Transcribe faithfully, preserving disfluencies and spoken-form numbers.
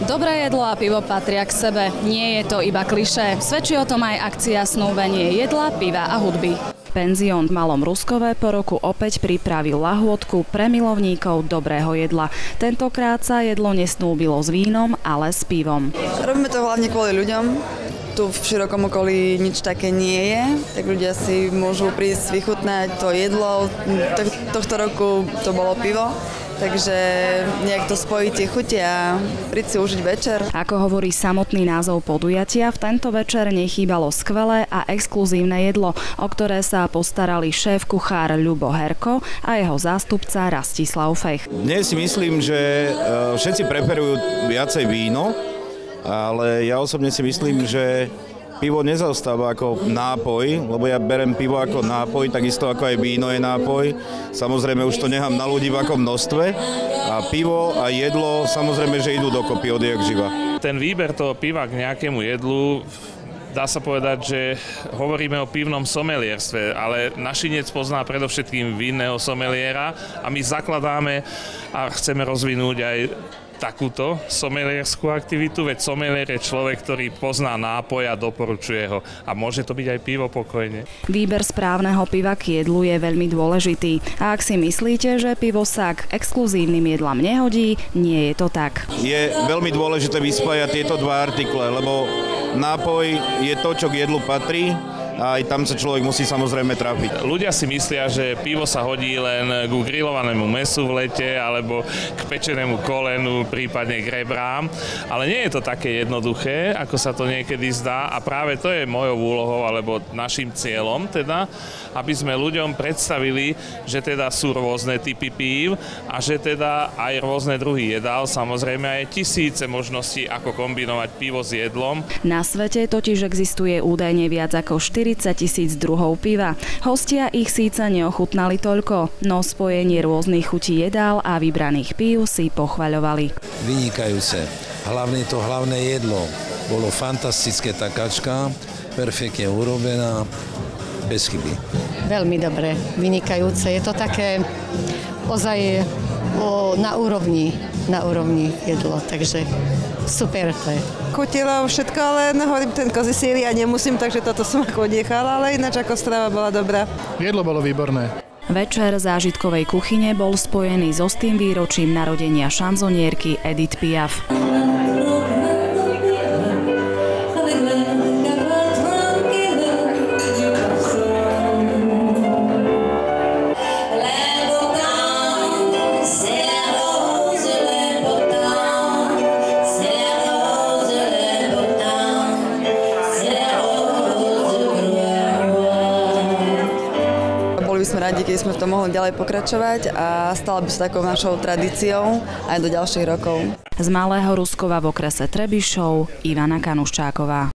Dobré jedlo a pivo patria k sebe. Nie je to iba klišé. Svedčí o tom aj akcia Snúbenie jedla, piva a hudby. Penzión v Malom Ruskove po roku opäť pripravil lahôdku pre milovníkov dobrého jedla. Tentokrát sa jedlo nesnúbilo s vínom, ale s pivom. Robíme to hlavne kvôli ľuďom. Tu v širokom okolí nič také nie je, tak ľudia si môžu prísť vychutnať to jedlo. Tohto roku to bolo pivo, takže nejak to spojí tie chute a príď si užiť večer. Ako hovorí samotný názov podujatia, v tento večer nechýbalo skvelé a exkluzívne jedlo, o ktoré sa postarali šéf-kuchár Ľubo Herko a jeho zástupca Rastislav Fech. Dnes si myslím, že všetci preferujú viacej víno, ale ja osobne si myslím, že pivo nezaostáva ako nápoj, lebo ja berem pivo ako nápoj, takisto ako aj víno je nápoj. Samozrejme už to nechám na ľudí v akom množstve a pivo a jedlo samozrejme, že idú dokopy odjak živa. Ten výber toho piva k nejakému jedlu, dá sa povedať, že hovoríme o pivnom somelierstve, ale Našinec pozná predovšetkým vinného someliera a my zakladáme a chceme rozvinúť aj takúto somelierskú aktivitu, veď somelier je človek, ktorý pozná nápoj a doporučuje ho. A môže to byť aj pivo pokojne. Výber správneho piva k jedlu je veľmi dôležitý. A ak si myslíte, že pivo sa k exkluzívnym jedlám nehodí, nie je to tak. Je veľmi dôležité vyspájať tieto dva artikle, lebo nápoj je to, čo k jedlu patrí, a aj tam sa človek musí samozrejme trafiť. Ľudia si myslia, že pivo sa hodí len ku grillovanému mäsu v lete alebo k pečenému kolenu, prípadne k rebrám, ale nie je to také jednoduché, ako sa to niekedy zdá a práve to je mojou úlohou alebo našim cieľom, teda, aby sme ľuďom predstavili, že teda sú rôzne typy pív a že teda aj rôzne druhy jedál, samozrejme aj tisíce možností, ako kombinovať pivo s jedlom. Na svete totiž existuje údajne viac ako štyridsať tisíc druhov piva. Hostia ich síce neochutnali toľko, no spojenie rôznych chutí jedál a vybraných pív si pochvaľovali. Vynikajúce. Hlavne to hlavné jedlo. Bolo fantastické, tá kačka, perfektne urobená, bez chyby. Veľmi dobre, vynikajúce. Je to také ozaj o, na úrovni, na úrovni jedlo, takže super to je. Chutilo všetko, ale hovorím, ten kozí sír ja nemusím, takže toto som ako odjechala, ale ináč ako strava bola dobrá. Jedlo bolo výborné. Večer zážitkovej kuchyne bol spojený so stým výročím narodenia šanzonierky Edith Piaf. Sme radi, keď sme v tom mohli ďalej pokračovať a stala by sa takou našou tradíciou aj do ďalších rokov. Z Malého Ruskova v okrese Trebišov Ivana Kanuščáková.